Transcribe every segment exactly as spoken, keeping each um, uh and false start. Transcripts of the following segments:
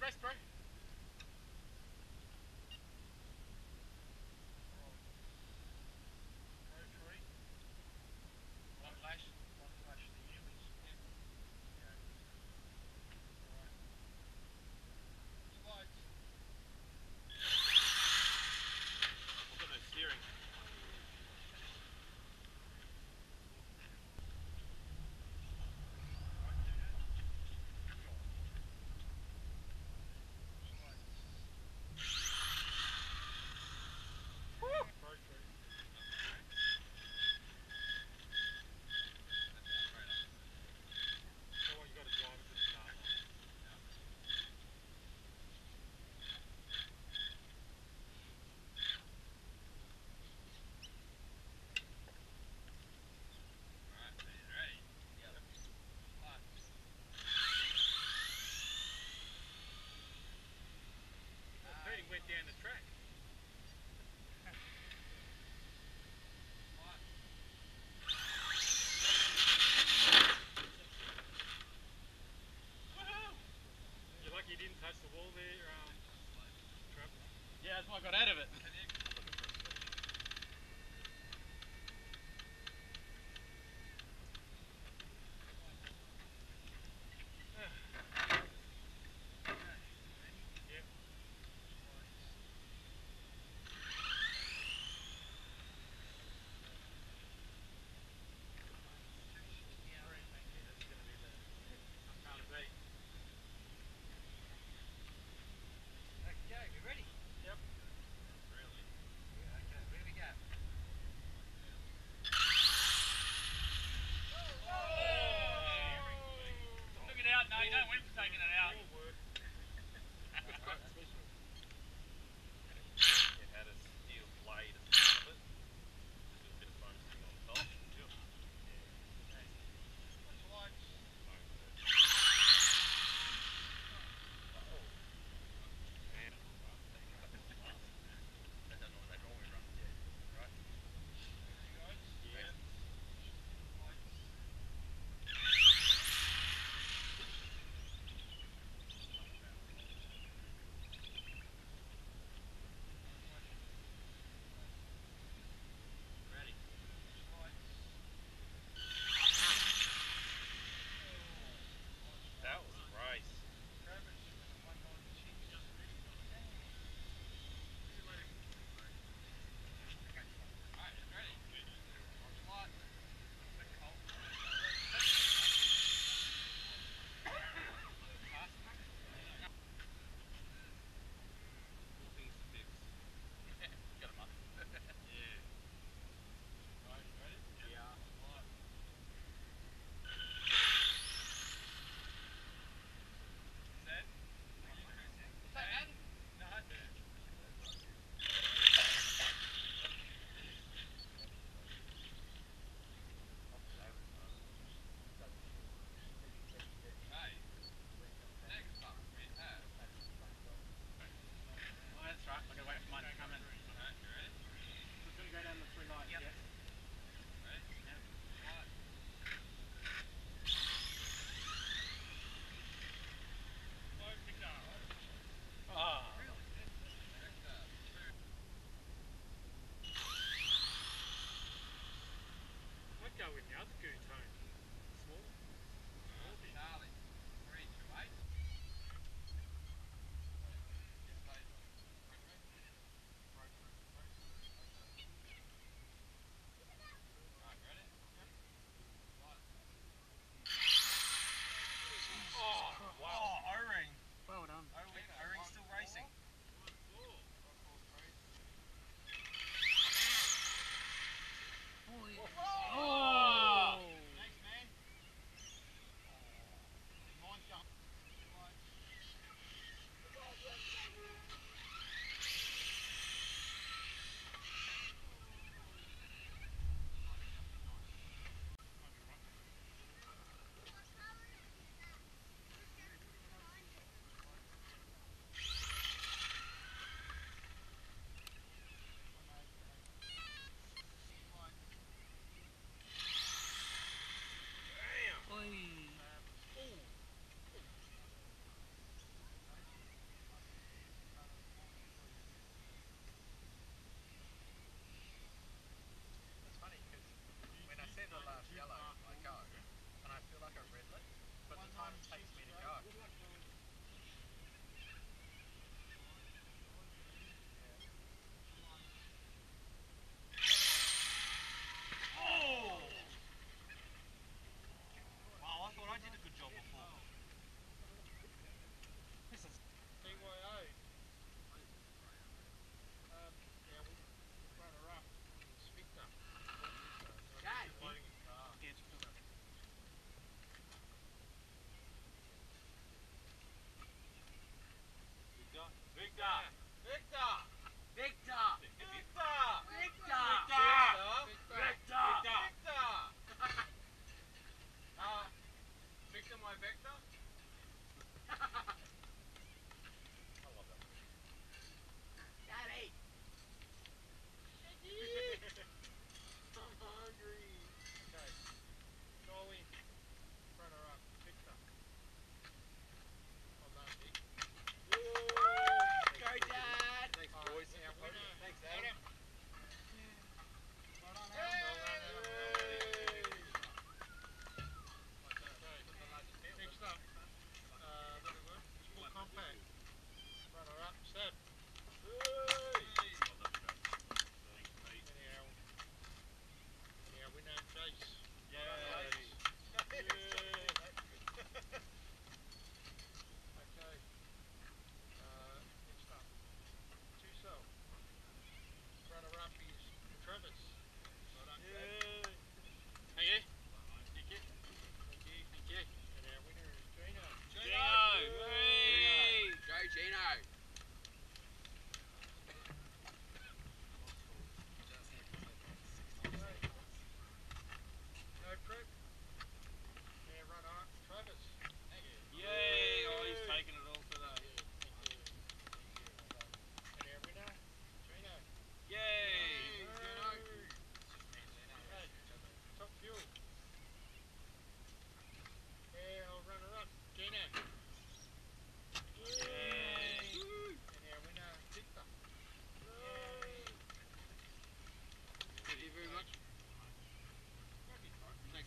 Thanks, bro. One flash, one flash. The humans. Yeah. Yeah. Alright. Slides. I've got no steering.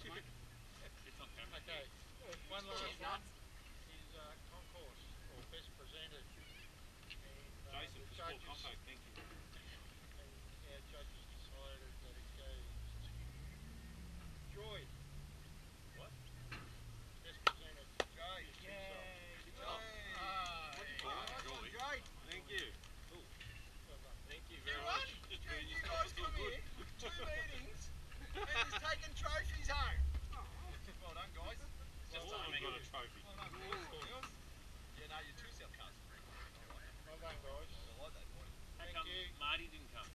mate. It's on camera. Okay, uh, one last one is uh, concourse, or best presented. And uh, Jason the for Sport judges, Compo, thank you. and our judges decided that it goes to Joy. What? Best presented. Joy. Yay! Good job. Joy. Joy. Thank you. Cool. Well done. Thank you You very won. much. Just You, doing you your guys stuff come good. here, two meetings, and he's taking trophies home. Well done, guys. It's just All of them timing. got a trophy. Well done, boys. Yeah, no, you're two South Cars. Well done, guys. I like that, boy. How Thank come you. Marty didn't come?